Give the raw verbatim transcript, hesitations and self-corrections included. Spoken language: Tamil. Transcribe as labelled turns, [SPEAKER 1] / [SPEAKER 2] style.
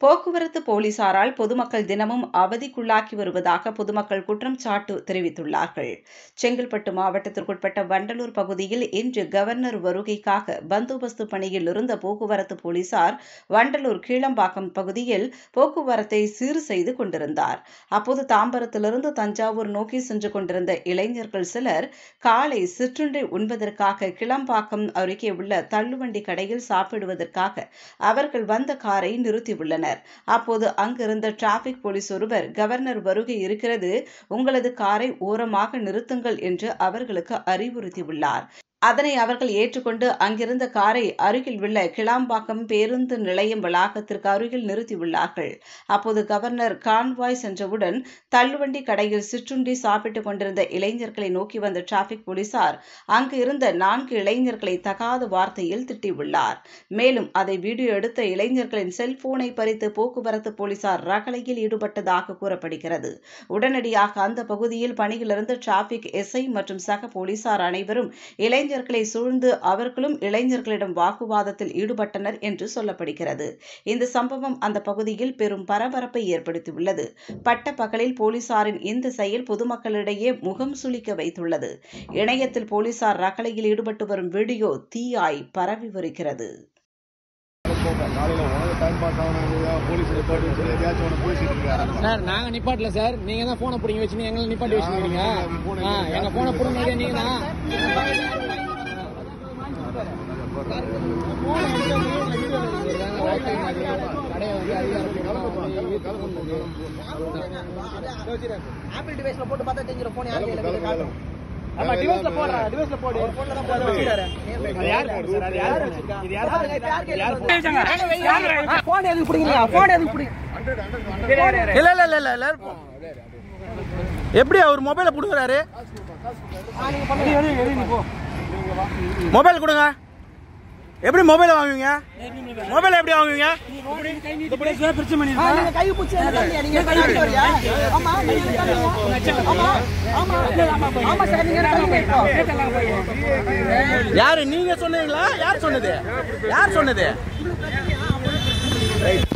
[SPEAKER 1] போக்குவரத்து போலீசாரால் பொதுமக்கள் தினமும் அவதிக்குள்ளாக்கி வருவதாக பொதுமக்கள் குற்றம் சாட்டு தெரிவித்துள்ளார்கள். செங்கல்பட்டு மாவட்டத்திற்குட்பட்ட வண்டலூர் பகுதியில் இன்று கவர்னர் வருகைக்காக பந்தோபஸ்து பணியில் இருந்த போக்குவரத்து போலீசார் வண்டலூர் கீழம்பாக்கம் பகுதியில் போக்குவரத்தை சீர் செய்து கொண்டிருந்தார். அப்போது தாம்பரத்திலிருந்து தஞ்சாவூர் நோக்கி சென்று கொண்டிருந்த இளைஞர்கள் சிலர் காலை சிற்றுண்டி உண்பதற்காக கிளம்பாக்கம் அருகே உள்ள தள்ளுவண்டி கடையில் சாப்பிடுவதற்காக அவர்கள் வந்த காரை நிறுத்தியுள்ளனர். அப்போது அங்கிருந்த டிராபிக் போலீஸ் ஒருவர், கவர்னர் வருகை இருக்கிறது, உங்களது காரை ஓரமாக நிறுத்துங்கள் என்று அவர்களுக்கு அறிவுறுத்தியுள்ளார். அதனை அவர்கள் ஏற்றுக்கொண்டு அங்கிருந்த காரை அருகில் உள்ள கிளாம்பாக்கம் பேருந்து நிலையம் வளாகத்திற்கு அருகில் நிறுத்தியுள்ளார்கள். அப்போது கவர்னர் கான்வாய் சென்றவுடன் தள்ளுவண்டி கடையில் சிற்றுண்டி சாப்பிட்டுக் கொண்டிருந்த இளைஞர்களை நோக்கி வந்த டிராபிக் போலீசார் அங்கு இருந்த நான்கு இளைஞர்களை தகாத வார்த்தையில் திட்டியுள்ளார். மேலும் அதை வீடியோ எடுத்த இளைஞர்களின் செல்போனை பறித்து போக்குவரத்து போலீசார் ரகளையில் ஈடுபட்டதாக கூறப்படுகிறது. உடனடியாக அந்த பகுதியில் பணியில் இருந்த டிராபிக் எஸ்ஐ மற்றும் சக போலீசார் அனைவரும் இளைஞர் இளைஞர்களை சூழ்ந்து அவர்களும் இளைஞர்களிடம் வாக்குவாதத்தில் ஈடுபட்டனர் என்று சொல்லப்படுகிறது. இந்த சம்பவம் அந்த பகுதியில் பெரும் பரபரப்பை ஏற்படுத்தியுள்ளது. பட்ட பகலில் போலீசாரின் இந்த செயல் பொதுமக்களிடையே முகம் சுளிக்க வைத்துள்ளது. இணையத்தில் போலீசார் ரகளையில் ஈடுபட்டு வரும் வீடியோ தீயாய் பரவி வருகிறது.
[SPEAKER 2] சார் நாங்க நிப்பாட்டல சார், நீங்க தான் போனை பிடிங்க வச்சு எங்களை நிப்பாட்டி வச்சுருக்கீங்க. எங்க போனை பிடிங்க நீங்க தான் ஆப்பிள் டிவைஸ்ல போட்டு பார்த்தா தெரிஞ்சிடும் போன் யாரு கையில காட்டும். ஆமா டிவைஸ்ல போடுற டிவைஸ்ல போடு போன்ல தான் போடு வச்சிராரு. அது யார் போடு சார்? அது யார் வச்சிருக்கா? இது யார் யார் யார் போன் போன் எதுக்கு புடிங்க? போன் எதுக்கு புடிங்க? இல்ல இல்ல இல்ல இல்ல எப்படி அவர் மொபைலை புடுங்கறாரு? நீங்க பண்ணி நீ போ மொபைல் கொடுங்க. எப்படி மொபைல் வாங்குவீங்க? மொபைல் எப்படி வாங்குவீங்க? இந்த பிரைஸ்ல பிரச்சனை பண்ணிருக்கீங்க. நீங்க கை புடிச்சு நீங்க கை புடிச்சு வரியா? ஆமா ஆமா ஆமா ஆமா சார் நீங்க யாரு நீங்க சொன்னீங்களா? யார் சொன்னது? யார் சொன்னது?